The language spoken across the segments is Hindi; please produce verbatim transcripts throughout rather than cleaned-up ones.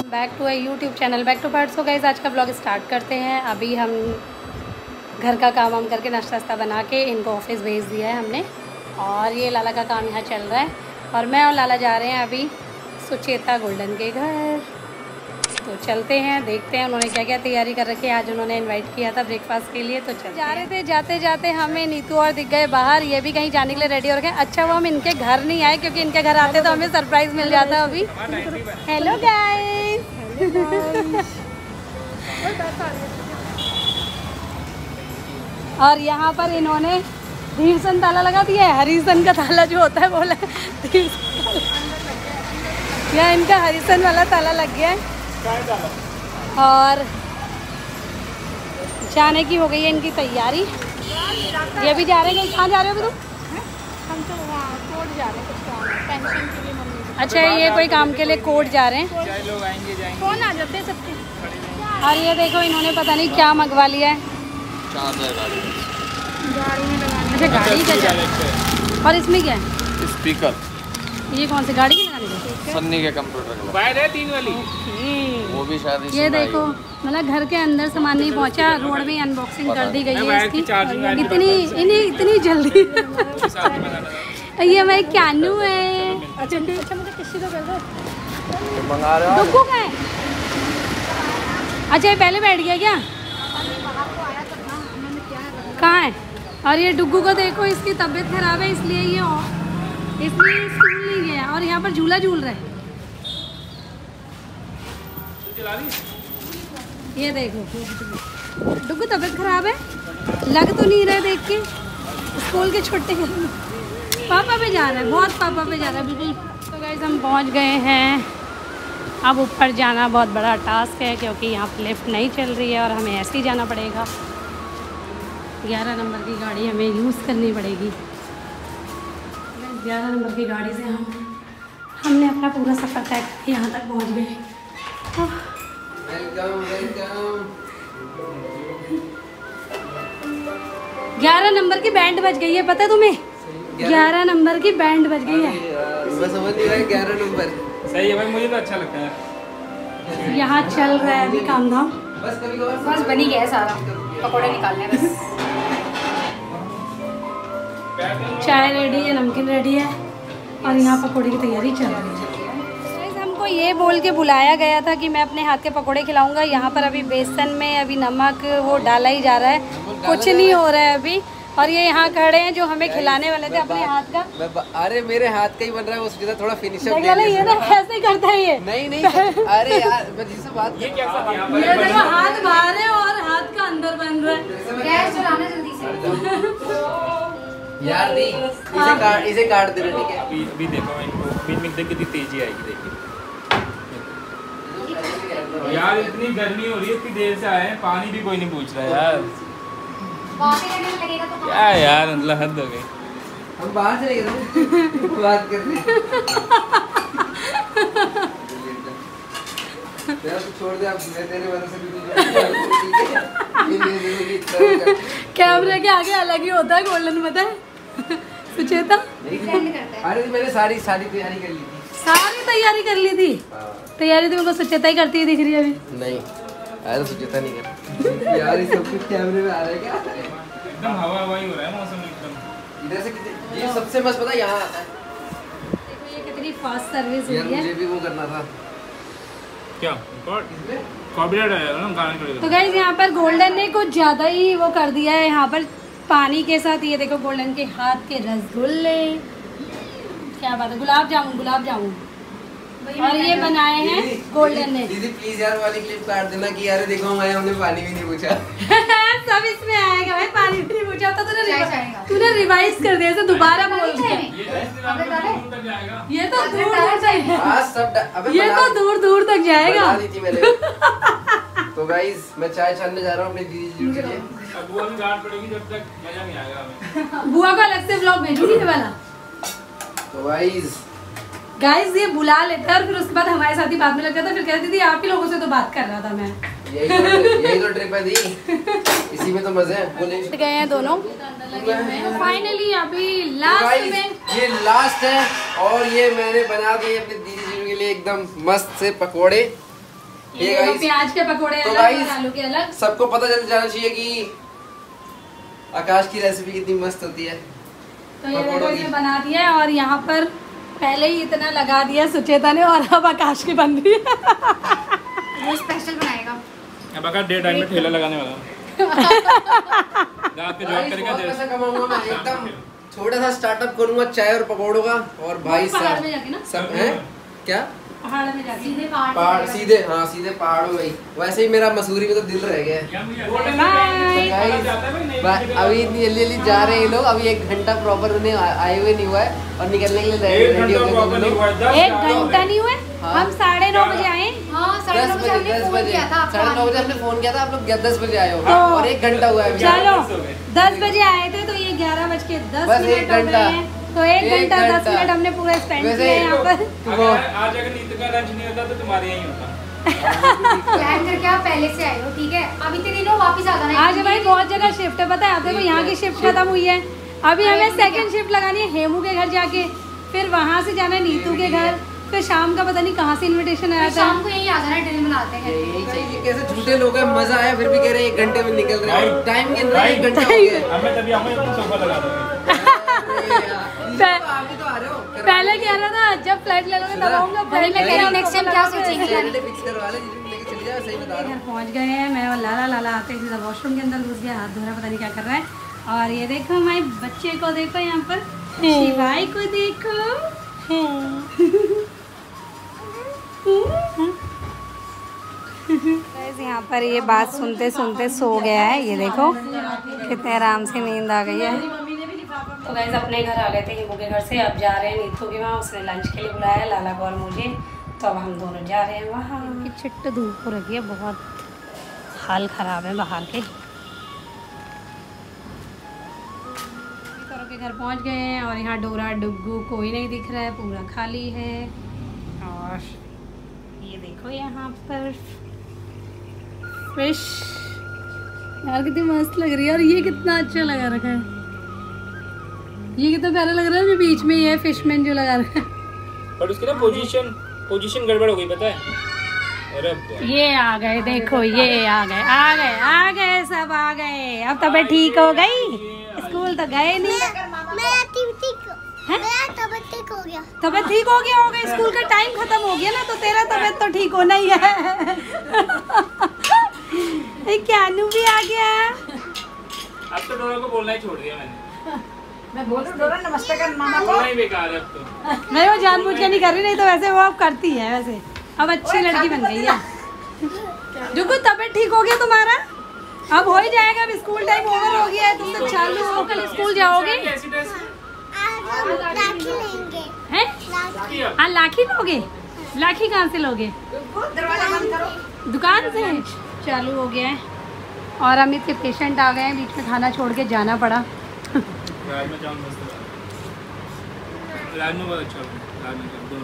Back to a YouTube channel back to parts. So guys आज का ब्लॉग स्टार्ट करते हैं। अभी हम घर का काम वाम करके नाश्ता वास्ता बना के इनको ऑफिस भेज दिया है हमने, और ये लाला का काम यहाँ चल रहा है और मैं और लाला जा रहे हैं अभी सुचेता गोल्डन के घर। तो चलते हैं, देखते हैं उन्होंने क्या क्या तैयारी कर रखी है। आज उन्होंने इनवाइट किया था ब्रेकफास्ट के लिए, तो चल जा रहे थे। जाते जाते हमें नीतू और दिख गए बाहर, ये भी कहीं जाने के लिए रेडी हो रखे हैं। अच्छा वो हम इनके घर नहीं आए, क्योंकि इनके घर आते तो हमें सरप्राइज मिल जाता अभी। Hello guys. और यहाँ पर इन्होंने धीरसन ताला लगा दिया है। हरिसन का ताला जो होता है बोला यहाँ इनका हरिसन वाला ताला लग गया है। और जाने की हो गई है इनकी तैयारी। ये भी जा रहे हैं। कहाँ जा रहे हो तुम? हम तो वहाँ कोर्ट जा रहे हैं, कुछ काम पेंशन के लिए मम्मी। अच्छा ये कोई काम के लिए कोर्ट जा रहे हैं। लोग आएंगे जाएंगे, कौन आ जाते हैं सबके। और ये देखो इन्होंने पता नहीं क्या मंगवा लिया है। गाड़ी में लगाने। अच्छा गाड़ी का चार्जर। और इसमें क्या है? स्पीकर। ये कौन सी गाड़ी लगाने का? सन्नी के कंप्यूटर वायर है तीन वाली। वो भी शायद ये देखो मतलब घर के अंदर सामान नहीं पहुंचा, रोड में अनबॉक्सिंग कर दी गई है इसकी। इतनी इन्हीं इतनी जल्दी ये हमारे क्यानू है। अच्छा अच्छा मुझे किसी को कर दो। मंगा रहे हो? डुग्गू का है। अच्छा ये पहले बैठ गया क्या? कहाँ है? और ये डुग्गू को देखो, इसकी तबीयत खराब है इसलिए ये इसलिए स्कूल नहीं गया और यहाँ पर झूला झूल रहा है। ये देखो डुग्गू तबीयत खराब है, लग तो नहीं रहा देख के। स्कूल के छोटे पापा पे जा रहा है, बहुत पापा पे जा रहा है बिल्कुल। तो गाइस हम पहुँच गए हैं। अब ऊपर जाना बहुत बड़ा टास्क है, क्योंकि यहाँ पर लिफ्ट नहीं चल रही है और हमें ऐसे ही जाना पड़ेगा। ग्यारह नंबर की गाड़ी हमें यूज़ करनी पड़ेगी। ग्यारह नंबर की गाड़ी से हम हमने अपना पूरा सफ़र तय करके यहाँ तक पहुँच गए। Welcome welcome. ग्यारह नंबर की बैंड बज गई है, पता है तुम्हें? ग्यारह नंबर की बैंड बज गई है। मैं समझ नहीं रहा ग्यारह नंबर सही है भाई, मुझे तो अच्छा लगता है। यहाँ चल रहा है अभी काम धाम। बस कभी कभार बस बनी गया है सारा, पकौड़े निकालने हैं बस। चाय रेडी है, नमकीन रेडी है और यहाँ पकौड़े की तैयारी चल रही है। हमको ये बोल के बुलाया गया था कि मैं अपने हाथ के पकौड़े खिलाऊंगा। यहाँ पर अभी बेसन में अभी नमक वो डाला ही जा रहा है, कुछ नहीं हो रहा है अभी। और ये यहाँ खड़े हैं जो हमें खिलाने वाले थे अपने हाथ का। अरे मेरे हाथ का ही बन रहा है, उसके साथ थोड़ा फिनिशर दे दे ये ना कैसे करता है ये। नहीं नहीं अरे यार मैं जिससे बात ये कैसा ये देखो हाथ बाहर है और हाथ का अंदर बन रहा है। गैस चलाना जल्दी से यार दी इसे काट इसे काट दे रहे, ठीक है? अभी अभी देखो इनको बीच में देख कितनी तेजी आएगी, देखिए यार। इतनी गर्मी हो रही है, इतनी देर से आए हैं, पानी भी कोई नहीं पूछ रहा यार। क्या यार मतलब हद हो गई। हम बाहर चले गए बात करने। तेरा तो छोड़ दे, अब मैं तेरे वजह से भी कैमरे के आगे अलग ही होता है गोल्डन, पता है सुचेता? अरे मैंने सारी सारी तैयारी कर ली थी। सारी तैयारी कर ली थी? तैयारी तो मेरे को सुचेता ही करती है दिख रही है अभी। नहीं अरे सुचेता नहीं कर यार, ये सब कुछ कैमरे में आ रहा है क्या? एकदम हवा हवा ही हो रहा है मौसम एकदम। इधर से कितने ये सबसे मस्त पता है यहाँ आता है। देखो ये कितनी फास्ट सर्विस यार हुई है। मुझे भी वो करना था। क्या कॉपीराइट आएगा ना गाने के लिए। तो गाइस यहाँ पर गोल्डन ने कुछ ज़्यादा ही वो कर दिया है। यहाँ पर पानी के साथ ये देखो गोल्डन के हाथ के रसगुल्ले, क्या बात है, गुलाब जामुन गुलाब जामुन। और ये बनाए हैं गोल्डन ने। दीदी प्लीज यार वाली क्लिप काट देना कि यार देखो हमारे हमने पानी भी नहीं पूछा। सब इसमें आएगा भाई, पानी भी नहीं पूछा तो तूने तूने रिवाइज कर दिया इसे दोबारा बोल दिया। ये तो दूर दूर तक हाँ सब अबे ये तो दूर दूर तक जाएगा। बना दी थी मैंने। तो गाइस मैं चाय छानने जा रहा हूँ अपनी दीदी के लिए। अब वो भी डांट पड़ेगी, जब तक मजा नहीं आएगा हमें। बुआ को अलग से व्लॉग भेजूंगी ये वाला। तो गाइस गाइस ये बुला लेता है और फिर उसके बाद हमारे साथ ही बात में लग जाता है, फिर कहती थी आप ही लोगों से तो बात कर रहा था मैं। यही तो यही तो ट्रिप है दी, इसी में तो मजे हैं। गए हैं दोनों फाइनली अभी लास्ट में। ये लास्ट है और ये मैंने बना दिए अपनी दीदी जी के लिए एकदम मस्त से पकोड़े। ये guys, प्याज के पकोड़े तो अलग guys, और आलू के अलग। सबको पता चल जाना चाहिए कि आकाश की रेसिपी कितनी मस्त होती है। तो ये देखो ये बना दिया है और यहाँ पर पहले ही इतना लगा दिया सुचेता ने और अब आकाश की बन रही है। वो स्पेशल बनाएगा। अब आकाश डे टाइम में ठेला लगाने वाला रात के जॉब करेगा। पैसा कमाऊंगा मैं एकदम छोटा सा स्टार्टअप करूंगा चाय और पकौड़ों का। और भाई पहाड़ में जाके ना सब है क्या पहाड़ में जाके सीधे पहाड़ पहाड़ सीधे हाँ सीधे पहाड़ों में ही। वैसे ही मेरा मसूरी में तो दिल रह गया है। अभी इतनी जल्दी जल्दी जा रहे हैं ये लोग। अभी एक घंटा प्रॉपर उन्हें आए हुए नहीं हुआ है और निकलने के लिए रेडी हो गए। एक घंटा नहीं हुए हम साढ़े नौ बजे आए। हाँ साढ़े नौ बजे हमने फोन किया था। साढ़े नौ बजे हमने फोन किया था। आप लोग दस बजे आए हो और एक घंटा हुआ है। चलो दस बजे आए थे तो ये ग्यारह बज के दस मिनट हो गए हैं। तो एक घंटा दस मिनट हमने पूरा स्पेंड किया यहाँ पर। आज अगर नीतू का लंच नहीं होता तो तुम्हारे यहीं होता। प्लान करके आप पहले से आए हो ठीक है। अब इतने दिनों वापस आ जाना। आज भाई बहुत जगह शिफ्ट है पता है। आपको यहाँ की शिफ्ट खत्म हुई है। अभी हमें सेकंड शिफ्ट लगानी है हेमू के घर जाके। फिर वहाँ से जाना है नीतू के घर। फिर शाम का पता नहीं कहाँ से इनविटेशन आया था। शाम को यही आ जाना डिनर बनाते हैं। यही चाहिए। कैसे झूठे लोग हैं मजा आया फिर भी कह रहे हैं एक घंटे में निकल रहे हैं। टाइम के अंदर एक घंटा हो गया। हमें तभी हमें अपना सोफा लगा दोगे। पहले कह रहा था जब फ्लाइट ले लोगे तब आऊंगा। भाई मैं कह रही हूँ नेक्स्ट टाइम क्या सोचेंगे। घर पहुंच गए हैं मैं और लाला लाला आते ही सीधा वॉशरूम के अंदर घुस गया। हाथ धो रहा पता नहीं क्या कर रहा है। और ये देखो हमारे बच्चे को देखो यहाँ पर शिवाई को देखो। यहाँ पर ये बात सुनते सुनते सो गया है। ये देखो कितने आराम से नींद आ गई है। तो गाइस अपने घर आ गए थे हिमू के घर से। अब जा रहे हैं नीतू के वहाँ। उसने लंच के लिए बुलाया लाला को और मुझे। तो अब हम दोनों जा रहे हैं वहाँ। की छिट्ट धूप हो रखी है बहुत हाल ख़राब है बाहर के। के घर पहुँच गए हैं और यहाँ डोरा डुग्गू कोई नहीं दिख रहा है पूरा खाली है। और ये देखो यहाँ पर फिश यार कितनी मस्त लग रही है। और ये कितना अच्छा लगा रखा है। ये कितना प्यारा लग रहा है। बीच में ये फिशमैन जो लगा रखा है। पर उसकी ना पोजीशन पोजीशन गड़बड़ हो गई पता है। अरे ये आ गए देखो ये आ गए आ गए आ गए सब आ गए। अब तबीयत ठीक हो गई। स्कूल तो गए नहीं। मेरा ठीक मेरा तबीयत ठीक हो गया। तबीयत ठीक हो गया होगा। स्कूल का टाइम खत्म हो गया ना तो तेरा तबीयत तो ठीक होना ही है। क्यानू भी आ गया। अब तो डोरा को बोलना ही छोड़ दिया मैंने। मैं बोल रही डोरा नमस्ते कर मामा को। बोलना ही बेकार है अब तो। मैं वो जानबूझ के नहीं कर रही नहीं तो वैसे वो अब करती है। वैसे अब अच्छी लड़की बन गई है। जुगू तबीयत ठीक हो गया तुम्हारा। अब हो ही जाएगा। अब स्कूल टाइम ओवर हो गया है। तुम तो चालू हो कल स्कूल जाओगे। लाठी लेंगे। हैं? हाँ लाठी लोगे। लाठी कहाँ से लोगे? दरवाजा बंद करो। दुकान से चालू हो गया है। और अमित के पेशेंट आ गए हैं। बीच में खाना छोड़ के जाना पड़ा। रात में जाऊँ मस्त रात में बहुत अच्छा रात में दोनों।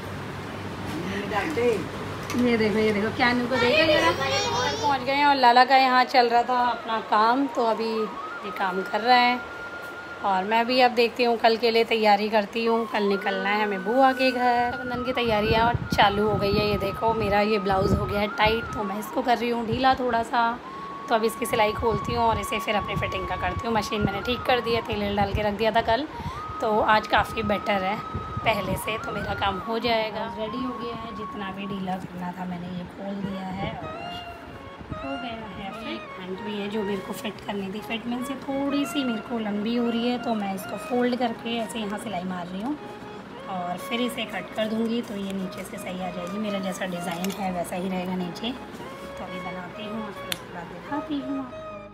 ये देखो ये देखो क्यानू को देखो जरा। पहुँच गए हैं और लाला का यहाँ चल रहा था अपना काम। तो अभी ये काम कर रहा है और मैं भी अब देखती हूँ कल के लिए तैयारी करती हूँ। कल निकलना है हमें बुआ के घर। बंधन की तैयारियाँ और चालू हो गई है। ये देखो मेरा ये ब्लाउज़ हो गया है टाइट तो मैं इसको कर रही हूँ ढीला थोड़ा सा। तो अब इसकी सिलाई खोलती हूँ और इसे फिर अपनी फिटिंग का करती हूँ। मशीन मैंने ठीक कर दी है। तेल डाल के रख दिया था कल तो आज काफ़ी बेटर है पहले से। तो मेरा काम हो जाएगा। रेडी हो गया है। जितना भी ढीला करना था मैंने ये खोल दिया है और हो गया है। फिट पैंट भी है जो मेरे को फिट करनी थी। फिट में से थोड़ी सी मेरे को लंबी हो रही है तो मैं इसको फोल्ड करके ऐसे यहाँ सिलाई मार रही हूँ और फिर इसे कट कर दूँगी तो ये नीचे से सही आ जाएगी। मेरा जैसा डिज़ाइन है वैसा ही रहेगा नीचे। तो अभी बनाती हूँ और फिर उसके बाद दिखाती हूँ।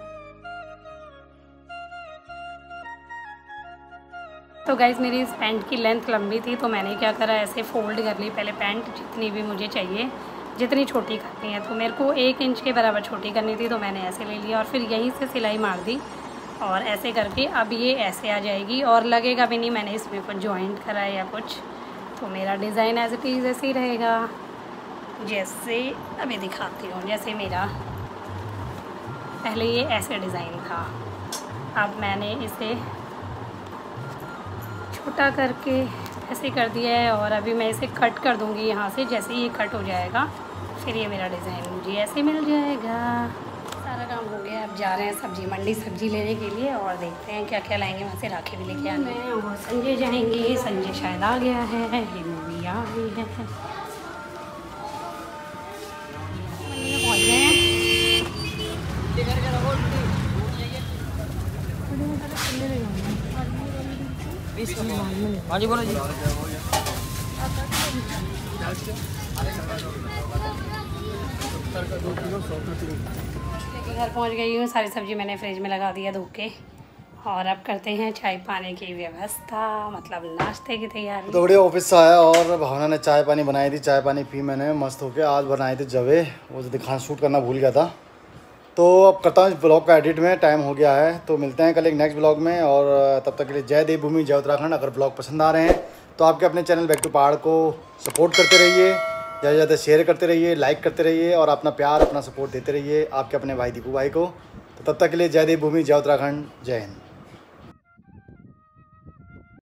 तो गाइज़ मेरी इस पैंट की लेंथ लंबी थी तो मैंने क्या करा ऐसे फ़ोल्ड कर ली पहले पैंट जितनी भी मुझे चाहिए जितनी छोटी करनी है। तो मेरे को एक इंच के बराबर छोटी करनी थी तो मैंने ऐसे ले लिया और फिर यहीं से सिलाई मार दी और ऐसे करके अब ये ऐसे आ जाएगी और लगेगा भी नहीं मैंने इसमें कुछ जॉइंट करा है या कुछ। तो मेरा डिज़ाइन एज इट इज़ ऐसे ही रहेगा जैसे अभी दिखाती हूँ। जैसे मेरा पहले ये ऐसे डिज़ाइन था अब मैंने इसे छोटा करके ऐसे कर दिया है और अभी मैं इसे कट कर दूँगी यहाँ से। जैसे ये कट हो जाएगा फिर ये मेरा डिज़ाइन मुझे ऐसे मिल जाएगा। सारा काम हो गया, अब जा रहे हैं सब्जी मंडी सब्जी लेने के लिए और देखते हैं क्या क्या लाएंगे। वहाँ से राखी भी लेके आना है और संजय जाएंगे। संजय शायद आ गया है, ये मूवी आ गई है। मंडी में पहुँच गए हैं। हाँ जी बोलो जी। घर पहुंच गई हूँ, सारी सब्जी मैंने फ्रिज में लगा दिया धो के और अब करते हैं चाय पानी की व्यवस्था, मतलब नाश्ते की तैयारी। तो बढ़िया ऑफिस से आया और भावना ने चाय पानी बनाई थी, चाय पानी पी मैंने मस्त होके। आज बनाए थे जवे, वो जो दिखाना शूट करना भूल गया था। तो अब करता हूँ इस ब्लॉग का एडिट में, टाइम हो गया है। तो मिलते हैं कल एक नेक्स्ट ब्लॉग में और तब तक के लिए जय देवभूमि जय उत्तराखंड। अगर ब्लॉग पसंद आ रहे हैं तो आपके अपने चैनल बैक टू पहाड़ को सपोर्ट करते रहिए, ज़्यादा से ज़्यादा शेयर करते रहिए, लाइक करते रहिए और अपना प्यार अपना सपोर्ट देते रहिए आपके अपने भाई दीपू भाई को। तो तब तक के लिए जय देवभूमि जय उत्तराखंड, जय हिंद।